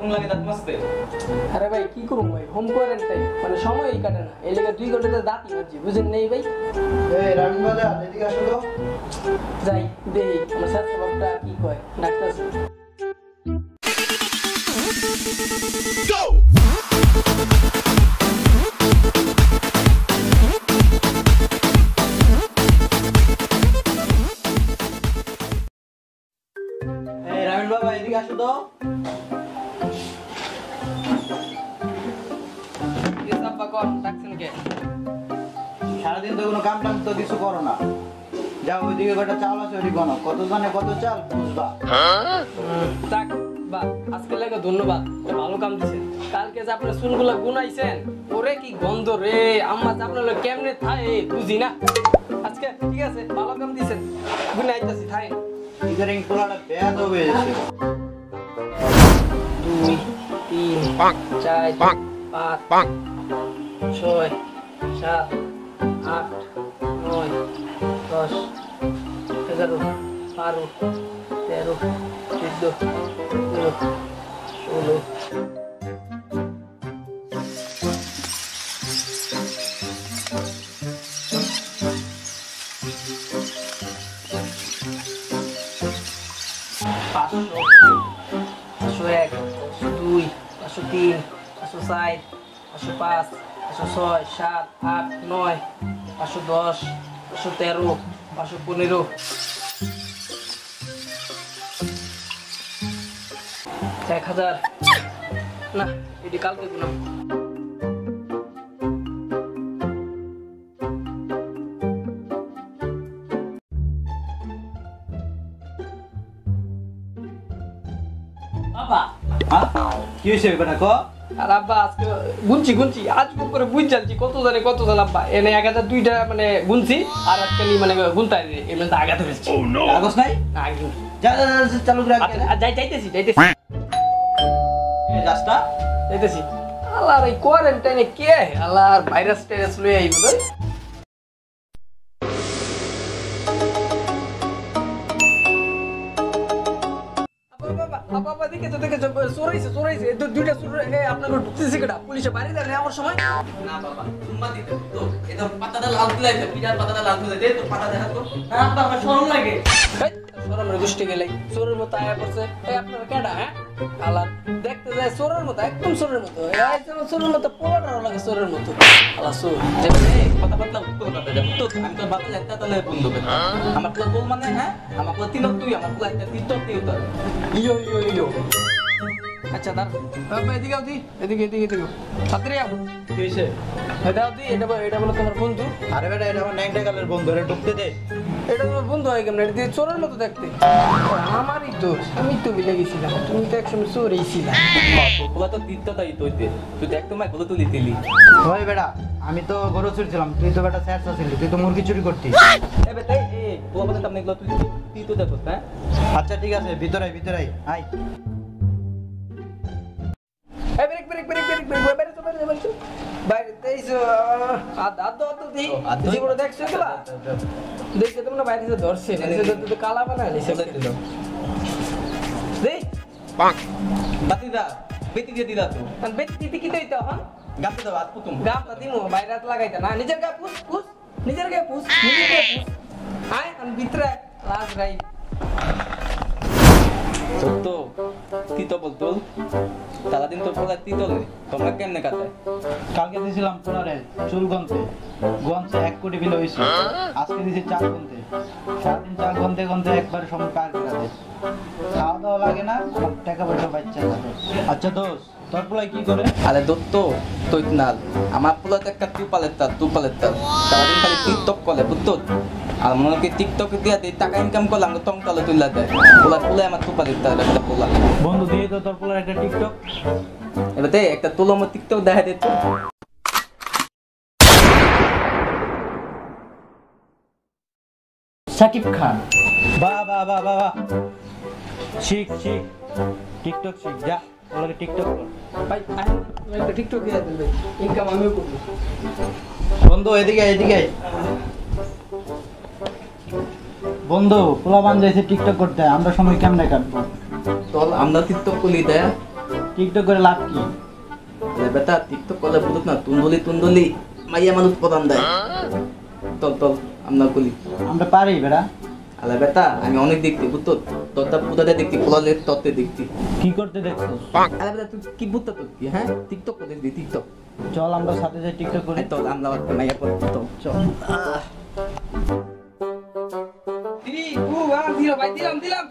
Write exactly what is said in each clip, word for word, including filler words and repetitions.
কোন লাগে দাঁত মাজতে? আরে ভাই কি করুম ভাই, হোম কোয়ারেন্টাইন মানে সময়ই কাটে না, এই লেগে দুই ঘন্টাতে দাঁতই মাজি, বুঝেন নেই ভাই। এই রামিন বাজার এদিকে আসো তো। যাই দেখি আমার স্বাস্থ্য বাবটা কি কয় ডাক্তার। এই রামিন বাবা এদিকে আসো তো। সারাদিন তো কোনো কাম টাম তো কিছু করো না, যাও ওইদিকে কটা চাল আছে ওইদিকে গনো, কত জানে কত চাল বুঝবা। যাক বা আজকে লাগে ধন্যবাদ, ভালো কাম দিছেন। কালকে যে আপনার চুলগুলা গুনাইছেন, ওরে কি গন্ধ রে, আম্মা যে আপনার কেমনে থাকে বুঝি না। আজকে ঠিক আছে ভালো কাম দিছেন, গুনাইতাছি থাই। ইদারিং পোলাটা বেয়াদ হয়ে গেছে। দুই তিন চার পাঁচ ছয় সাত আট নয় দশ এগারো বারো তেরো চোদ্দ পনেরো ষোলো। পাঁচশো পাঁচশো এক পাঁচশো দুই পাঁচশো তিন পাঁচশো চার পাঁচশো পাঁচ পাঁচশো ছয় সাত আট নয় পাঁচশো দশ পাঁচশো তেরো পাঁচশো পনেরো এক হাজার। না এটি কালকে গুনাম। বাবা কি হয়েছে বেটা ক? আর আব্বা আজকে গুনছি গুনছি আজ করে বুঝ জানছি কত জানে কত জান আব্বা, এনে এক হাজার দুইটা মানে গুনছি আর আজকালি মানে গুনতাই এর মধ্যে আগা ধরেছি। কাগজ নাই? না আগে যা যা যা চালু করে রাখ। আচ্ছা, যাই যাইতেছি যাইতেছি এই রাস্তা যাইতেছি। আল্লাহ এই কোয়ারেন্টাইনে কে আল্লাহ ভাইরাস টাইরাস লয়ে আইব তো। বাবা দেখে তো দেখে চোরাইছে চোরাইছে দুইটা চোর আপনার ঢুকতেছে কেটা পুলিশে বাড়ি দেয় না আমার সময়। না বাবা তুমি দিতে তো এটা পাতাটা লাল তুলে দে, পিটার পাতাটা লাল তুলে দে, তো পাতা দেখা তো। হ্যাঁ আব্বা আমার শরম লাগে। শরমের গোষ্ঠী গেলে চোরের মতো আয়া পড়ছে। এই আপনার কেডা? হ্যাঁ আল্লাহ দেখতে যায় চোরের মতো, একদম চোরের মতো। এই চোরের মতো পোলাটারও লাগে চোরের মতো। আল্লাহ চোর এই কথা পাতলা উত্তর কথা দে তো আমি তো বাবা একটা তালে বন্ধ করে আমার তো বল মানে হ্যাঁ আমার তো তিন তুই আমার তো একটা তিন তুই তো ইয়ো ইয়ো ইয়ো। আচ্ছা দাঁড় বাবা এদিকে আও দি, এদিকে এদিকে এদিকে ছাত্রী আও। কি হয়েছে? এটা আও দি, এটা এটা বলো তোমার বন্ধু। আরে বেটা এটা আমার ন্যাংটা গালের বন্ধু, এটা ঢুকতে দে। এটা তোমার বন্ধু হয় কেমন? এটা চোরের মতো দেখতে। আমারই দোষ, আমি তো বিলে গেছিলাম, তুমি তো একসময় চোরেই ছিলা। তোলা তো তিন তাই তুই তুই দেখ তো মাই কত তুলি তিলি হয় বেটা, আমি তো গরু চুরছিলাম, তুই তো বেটা স্যার ছিলি, তুই তো মুরগি চুরি করতি। এ বেটা এই তোলা বলে তামনে গুলো তুই তুই তো দেখো হ্যাঁ। আচ্ছা ঠিক আছে, ভিতরে ভিতরে আয়। এই break break break break break বাইরে তো বাইরে বাইরে বাইরে তেইছো আদ আদ আদ দি জীবনে দেখছো কেলা দেখতে তোমরা বাইরে যে ধরছে যে তো কালা বানালি সেটা দিল দেই পাক বাতি দা বেতি দিয়ে দিলা তো আর বেতি দিতে কি দইতো হন গাতে দাও আজ প্রথম গাপটা দিমু বাইরে হাত লাগাইতা না নিজের গা পুষ পুষ নিজের গা পুষ নিজের গা পুষ আয় আমি ভিতরে লাজ রাই সত্য তিতো বলতো সারা দিন তো পড়া তিতো রে তোমরা কেমনে কাটায়? কালকে দিয়েছিলাম পোলারে চুল গনতে, গনছে এক কোটি বিল হয়েছে। আজকে দিয়েছি চাল গনতে, সারাদিন চাল গনতে গনতে একবার সময় পার করে দেয়। খাওয়া দাওয়া লাগে না, আমার টাকা পয়সা বাচ্চা থাকে। আচ্ছা দোষ তোর পোলাই কি করে? আরে দত্ত তুই না আমার পোলা তো একটা তুপালের তার তুপালের তার সারাদিন খালি টিকটক করে বুঝতো। আর মনে কি টিকটক দিয়া দিয়ে টাকা ইনকাম করলাম টংকালে তুইলা দেয় পোলা পোলা আমার তুপালের তার একটা পোলা। বন্ধু দিয়ে তো তোর পোলার একটা টিকটক। এবার দে একটা তুলো মো টিকটক দেখা দে তো। সাকিব খান। বাহ বাহ বাহ বাহ বাহ, শিখ শিখ টিকটক শিখ, যা ওকে টিকটক কর। ভাই আমি একটা টিকটক দিয়ে দেন ভাই, ইনকাম আমিও করব। বন্ধু এদিকে এদিকে বন্ধু, পোলাপান যাইছে টিকটক করতে, আমরা সময় কেমনে কাটবো? চল আমরা টিকটক করি দেয় টিকটক করে লাভ কি? আরে বেটা টিকটক করলে বুঝত না তুন্দলি তুন্দলি মাইয়া মানুষ প্রদান দেয়। তল তল আমরা কলি আমরা পারি বেড়া। আরে বেটা আমি অনেক দেখতি বুঝতো তোরটা পুতাতে দেখতি পোলালে তত্তে দেখতি। কি করতে দেখছো? আরে বেটা তুই কি বুঝতা তোর কি হ্যাঁ টিকটক করে দেখবি টিকটক। চল আমরা সাথে যাই টিকটক করি। এই তো আমরা মাইয়া পড় তো চল। থ্রি টু ওয়ান জিরো ভাই দিলাম দিলাম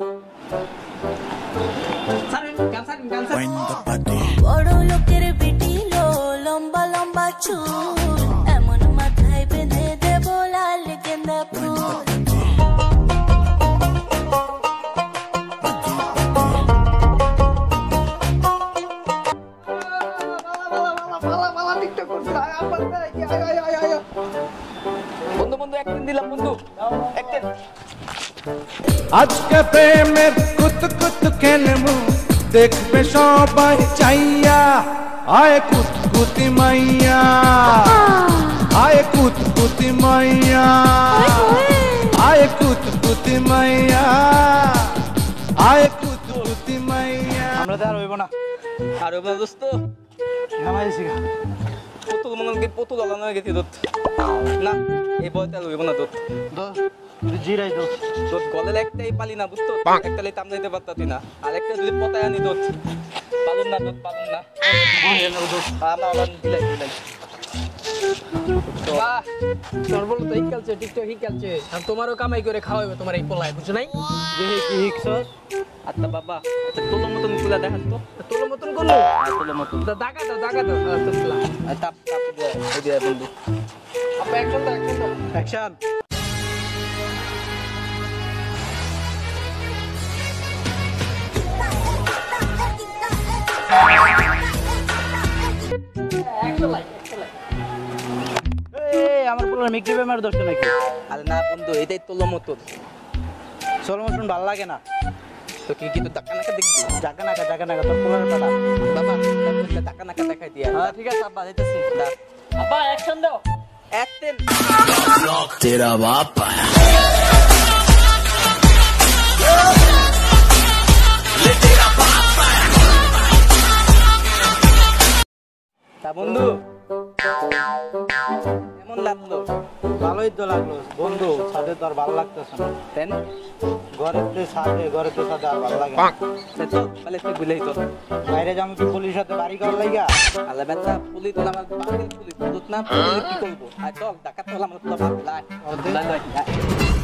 সারেন গান সারেন গান সারেন বড় লোকের বেটি লো লম্বা লম্বা চুল এমন মাথায় বেঁধে দেব লাল গেন্দা ফুল বন্ধু বন্ধু একদিন দিলাম বন্ধু একদিন আজকে প্রেমের কুত কুত খেলমু দেখবে সবাই চাইয়া আয় কুত কুতি মাইয়া আয় কুত কুতি মাইয়া আয় কুত কুতি মাইয়া আয় কুত কুতি মাইয়া। আমরা তো আর হইব না। আর ওগুলো দোস্ত নামাই শিখা। পুতুল মনে কি পুতুল আলানো হয়ে গেছি দোত না এই বয়তে আর হইব না দোত দোস্ত তুই জিরাই দোস্ত। তোর গলের একটাই পালি না বুঝতো একটা লাই তাম যাইতে পারতাতি না আর একটা যদি পতায় আনি দোত পালুন না দোত পালুন না আমরা আবার দিলাই দিলাই বাহ তোর বলো তো এই খেলছে টিকটক ই খেলছে আর তোমারও কামাই করে খাওয়াবে তোমার এই পোলায় বুঝছো নাই দেখি কি শিখছস? আচ্ছা বাবা আচ্ছা তোর মতন তুলা দেখাস তো তোর মতন করলো তোর মতন দাগা দাও দাগা দাও হ্যাঁ, তো খেলা। আর তাপ তাপ দে এই দে বন্ধু আপা একজন দাও একজন দাও অ্যাকশন। একশো লাইক একশো লাইক এই আমার পুরো মিক্রি বেমার দোস্ত নাকি? আরে না বন্ধু এটাই তোর মতন চল মতন ভালো লাগে না। তো কি কি তো টাকা নাকা দেখবি জাকা নাকা জাকা নাকা তোর পোলার পালা। বাবা টাকা নাকা দেখাই দিয়া হ্যাঁ ঠিক আছে আব্বা যাইতেছি। আপা অ্যাকশন দাও একদিন তা বন্ধু কেমন লাগলো ভালোই তো লাগলো বন্ধু, সাথে তো আর ভালো লাগতেছে না। দেন ঘরেতে সাথে ঘরেতে সাথে আর ভালো লাগে না। সে তো তাহলে তুই ভুলেই তো বাইরে যাবো কি পুলিশের সাথে বাড়ি করার লাগিয়া? আল্লাহ বেটা পুলিশ তোলা আমার বাপের পুলিশ বুঝত না পুলিশ কি করবো আর চল ডাকাত তোলা আমার তোলা ভালো ওদের- লাগে